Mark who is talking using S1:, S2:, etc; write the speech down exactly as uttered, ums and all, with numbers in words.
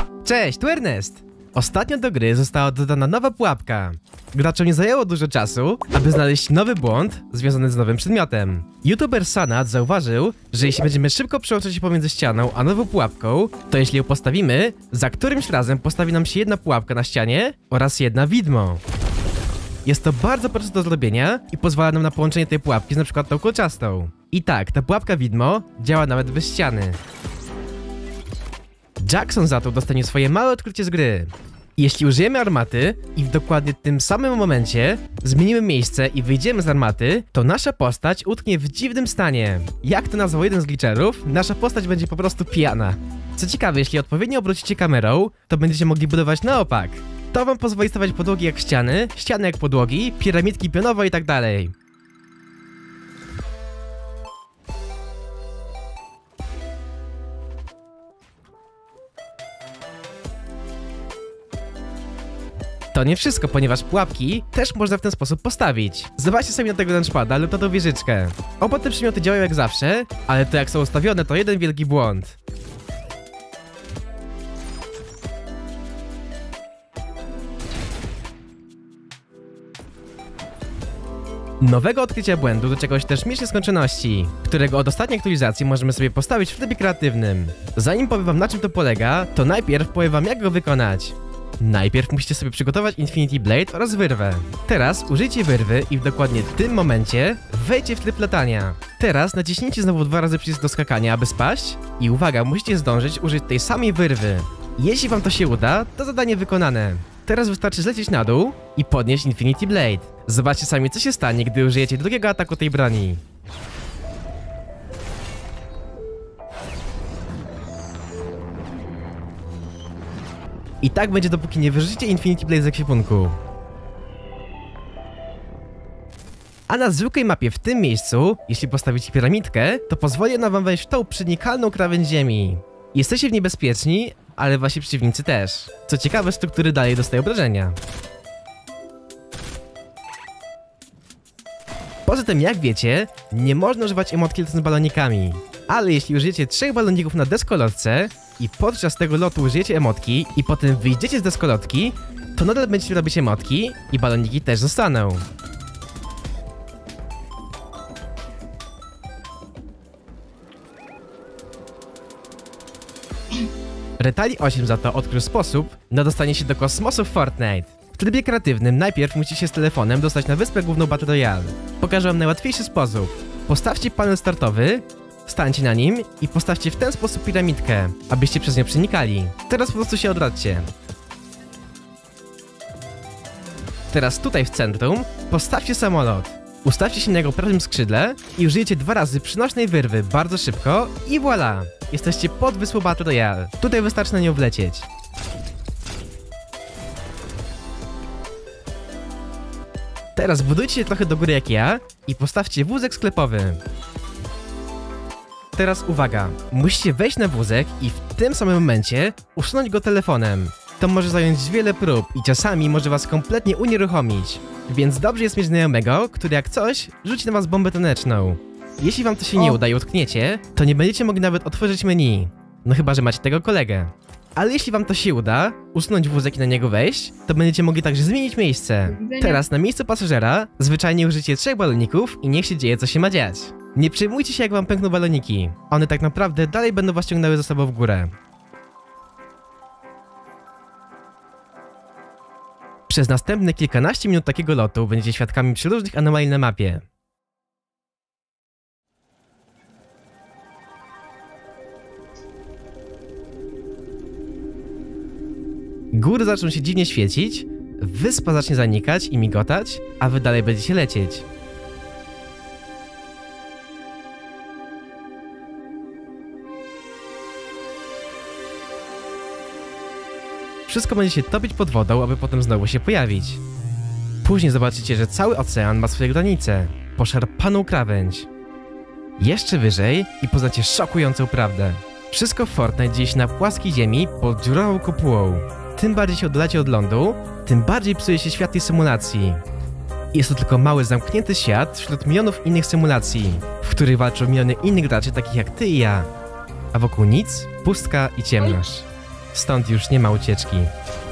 S1: Cześć, tu Ernest! Ostatnio do gry została dodana nowa pułapka. Graczom nie zajęło dużo czasu, aby znaleźć nowy błąd związany z nowym przedmiotem. YouTuber Sanad zauważył, że jeśli będziemy szybko przełączać się pomiędzy ścianą a nową pułapką, to jeśli ją postawimy, za którymś razem postawi nam się jedna pułapka na ścianie oraz jedna widmo. Jest to bardzo proste do zrobienia i pozwala nam na połączenie tej pułapki z np. tą kolczastą. I tak, ta pułapka widmo działa nawet bez ściany. Jackson za to dostanie swoje małe odkrycie z gry. Jeśli użyjemy armaty i w dokładnie tym samym momencie zmienimy miejsce i wyjdziemy z armaty, to nasza postać utknie w dziwnym stanie. Jak to nazwał jeden z glitcherów, nasza postać będzie po prostu pijana. Co ciekawe, jeśli odpowiednio obrócicie kamerą, to będziecie mogli budować na opak. To wam pozwoli stawiać podłogi jak ściany, ściany jak podłogi, piramidki pionowe i tak dalej. To nie wszystko, ponieważ pułapki też można w ten sposób postawić. Zobaczcie sobie na tego launchpada lub na tą wieżyczkę. Oba te przedmioty działają jak zawsze, ale to jak są ustawione, to jeden wielki błąd. Nowego odkrycia błędu do czegoś też śmiesznej skończoności, którego od ostatniej aktualizacji możemy sobie postawić w trybie kreatywnym. Zanim powiem wam, na czym to polega, to najpierw powiem wam, jak go wykonać. Najpierw musicie sobie przygotować Infinity Blade oraz wyrwę. Teraz użyjcie wyrwy i w dokładnie tym momencie wejdźcie w tryb latania. Teraz naciśnijcie znowu dwa razy przycisk do skakania, aby spaść i uwaga, musicie zdążyć użyć tej samej wyrwy. Jeśli wam to się uda, to zadanie wykonane. Teraz wystarczy zlecieć na dół i podnieść Infinity Blade. Zobaczcie sami, co się stanie, gdy użyjecie drugiego ataku tej broni. I tak będzie, dopóki nie wyrzucicie Infinity Blade z ekwipunku. A na zwykłej mapie w tym miejscu, jeśli postawicie piramidkę, to pozwoli ona wam wejść w tą przenikalną krawędź ziemi. Jesteście w niej bezpieczni, ale wasi przeciwnicy też. Co ciekawe, struktury dalej dostają obrażenia. Poza tym, jak wiecie, nie można używać emotki lecąc balonikami. Ale jeśli użyjecie trzech baloników na deskolotce i podczas tego lotu użyjecie emotki i potem wyjdziecie z deskolotki, to nadal będziecie robić emotki i baloniki też zostaną. Retali osiem za to odkrył sposób na dostanie się do kosmosu w Fortnite. W trybie kreatywnym najpierw musicie się z telefonem dostać na wyspę główną Battle Royale. Pokażę wam najłatwiejszy sposób. Postawcie panel startowy, stańcie na nim i postawcie w ten sposób piramidkę, abyście przez nią przenikali. Teraz po prostu się odwróćcie. Teraz tutaj w centrum postawcie samolot. Ustawcie się na jego prawym skrzydle i użyjcie dwa razy przynośnej wyrwy bardzo szybko i voilà! Jesteście pod wyspą Battle Royale. Tutaj wystarczy na nią wlecieć. Teraz budujcie się trochę do góry jak ja i postawcie wózek sklepowy. Teraz uwaga, musicie wejść na wózek i w tym samym momencie usunąć go telefonem. To może zająć wiele prób i czasami może was kompletnie unieruchomić. Więc dobrze jest mieć znajomego, który jak coś rzuci na was bombę taneczną. Jeśli wam to się nie uda i utkniecie, to nie będziecie mogli nawet otworzyć menu. No chyba, że macie tego kolegę. Ale jeśli wam to się uda, usunąć wózek i na niego wejść, to będziecie mogli także zmienić miejsce. Teraz na miejscu pasażera zwyczajnie użyjcie trzech baloników i niech się dzieje, co się ma dziać. Nie przejmujcie się, jak wam pękną baloniki. One tak naprawdę dalej będą was ciągnęły ze sobą w górę. Przez następne kilkanaście minut takiego lotu będziecie świadkami przeróżnych anomalii na mapie. Góry zaczną się dziwnie świecić, wyspa zacznie zanikać i migotać, a wy dalej będziecie lecieć. Wszystko będzie się topić pod wodą, aby potem znowu się pojawić. Później zobaczycie, że cały ocean ma swoje granice, poszarpaną krawędź. Jeszcze wyżej i poznacie szokującą prawdę. Wszystko w Fortnite dzieje się na płaskiej ziemi pod dziurową kopułą. Tym bardziej się oddalacie od lądu, tym bardziej psuje się świat tej symulacji. Jest to tylko mały, zamknięty świat wśród milionów innych symulacji, w których walczą miliony innych graczy takich jak ty i ja. A wokół nic, pustka i ciemność. Stąd już nie ma ucieczki.